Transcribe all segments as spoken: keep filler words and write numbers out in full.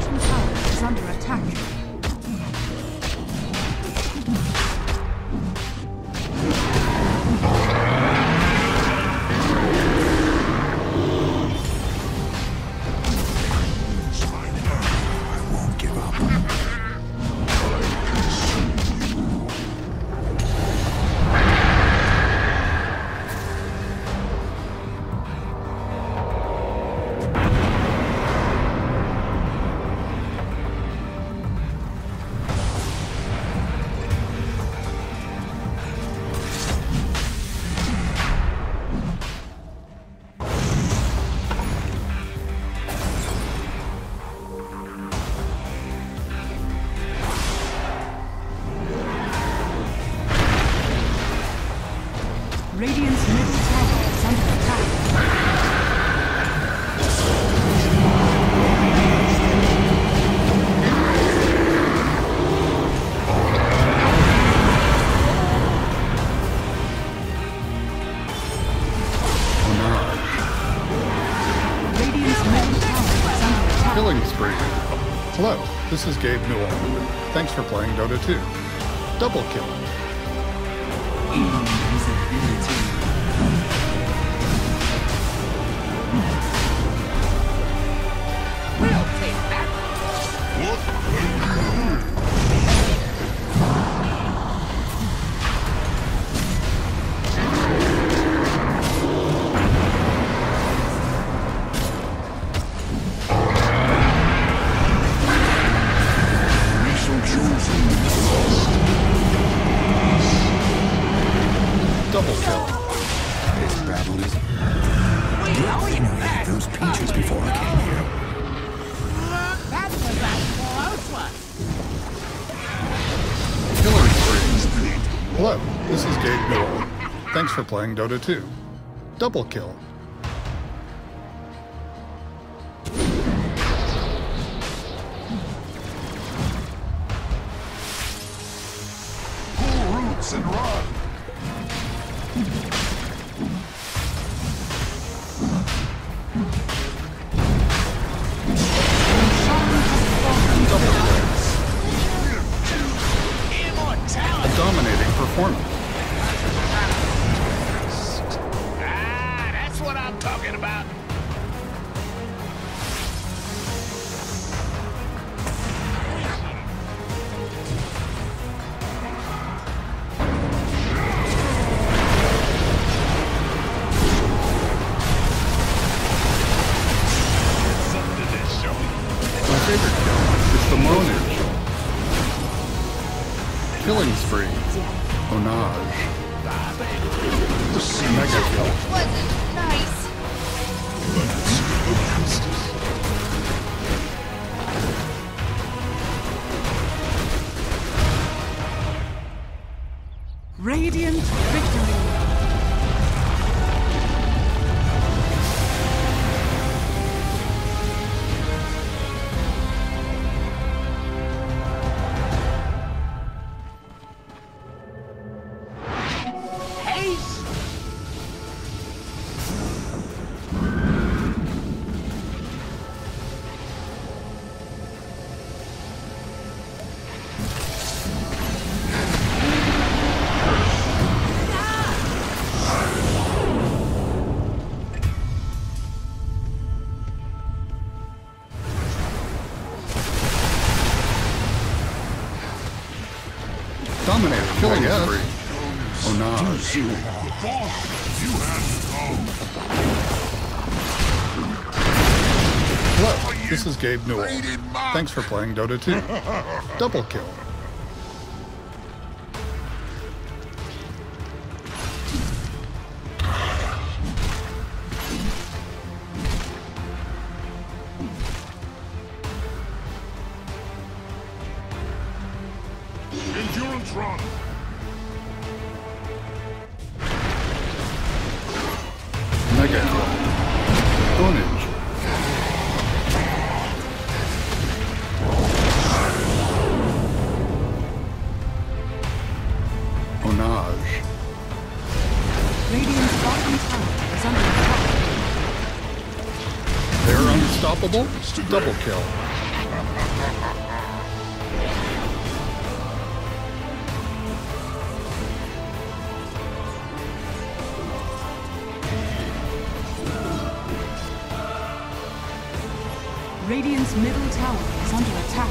bottom tower is under attack. Radiant's middle tower is under attack. Radiant's middle tower is under attack. Killing spree. Hello, this is Gabe Newell. Thanks for playing Dota two. Double kill. Double kill. This battle is... I knew you had those peaches before I came here. That was a close one. Killing spree. Hello, this is Gabe Newell. Thanks for playing Dota two. Double kill. Pull roots and run. A dominating performance. Ah, that's what I'm talking about. My favorite kill is the Monage. Killing spree. Onage. Mega kill. Wasn't nice. Radiant victory. Dominator. Killing spree. Onage. Hello, this is Gabe Newell. Thanks for playing Dota two. Double kill. Endurance run. Mega kill. Onage. Onage. Radiant's bottom tower is under attack. They're unstoppable. Double kill. Radiant's middle tower is under attack.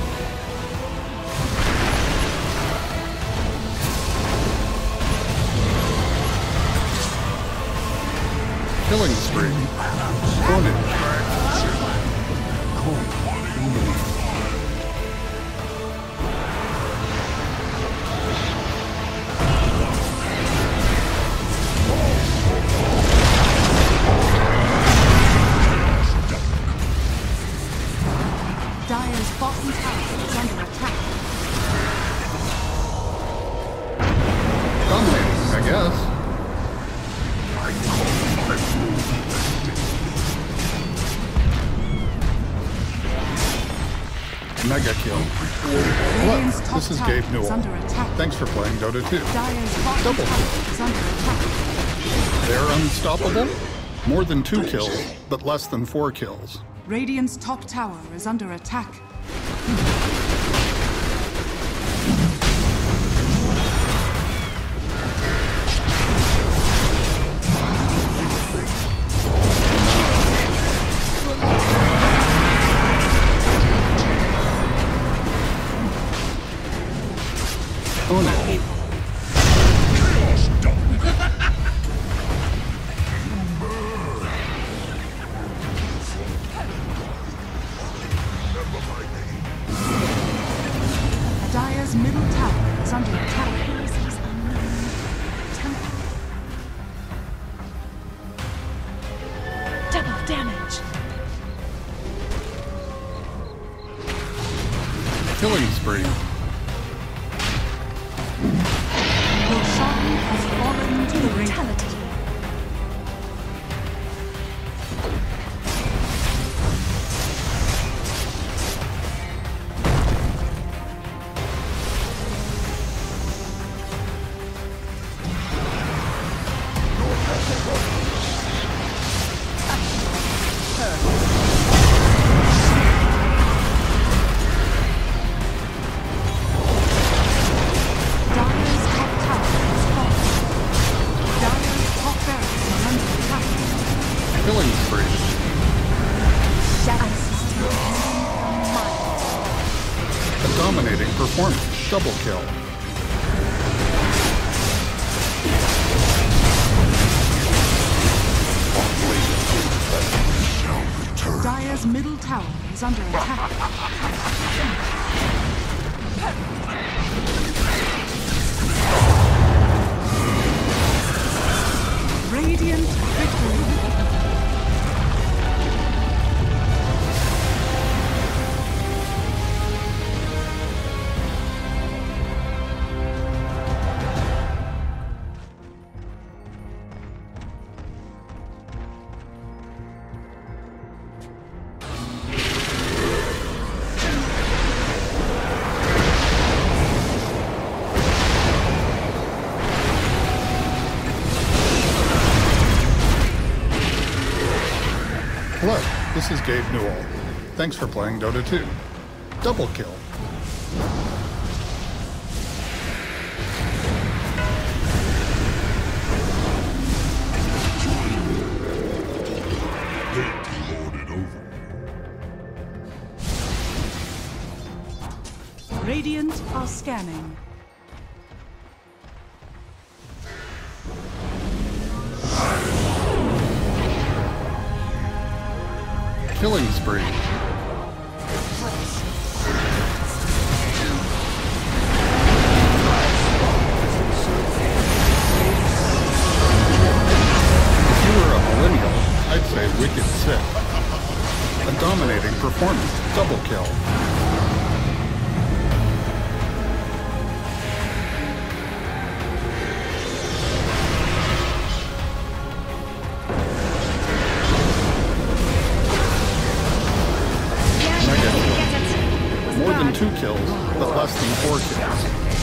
Killing spree. Carnage. Dire's bottom tower is under attack. Dominating, I guess. Mega kill. Radiant's Hello, top this is tower Gabe is Newell. under attack. Thanks for playing Dota two. Dire's bottom Double tower kill. is under attack. They're unstoppable. More than two kills, but less than four kills. Radiant's top tower is under attack. Oh no. Dire's middle tower is under attack. Double damage. Killing spree. Roshan has fallen to the ring. Brutality. Dire's top tower is fallen. Dire's top barracks are under attack. Killing spree. A dominating performance. Double kill. Dire's middle tower is under attack. Radiant victory. Hello, this is Gabe Newell. Thanks for playing Dota two. Double kill. Radiant are scanning. Killing spree. If you were a millennial, I'd say wicked sick. A dominating performance. Double kill. More than two kills, but less than four kills.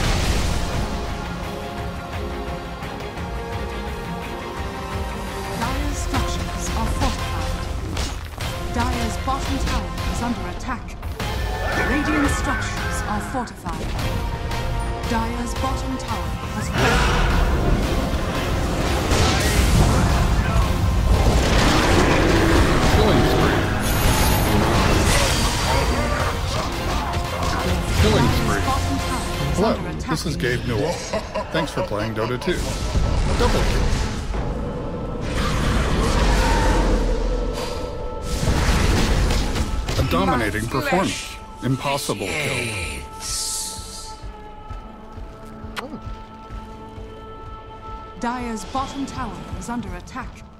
Dire's structures are fortified. Dire's bottom tower is under attack. Radiant structures are fortified. Dire's bottom tower has fallen. Killing spree. Killing spree. Bottom tower is Hello, under attack. this is Gabe Newell. Thanks for playing Dota two. Double kill. A dominating performance. Impossible kill. Dire's bottom tower is under attack.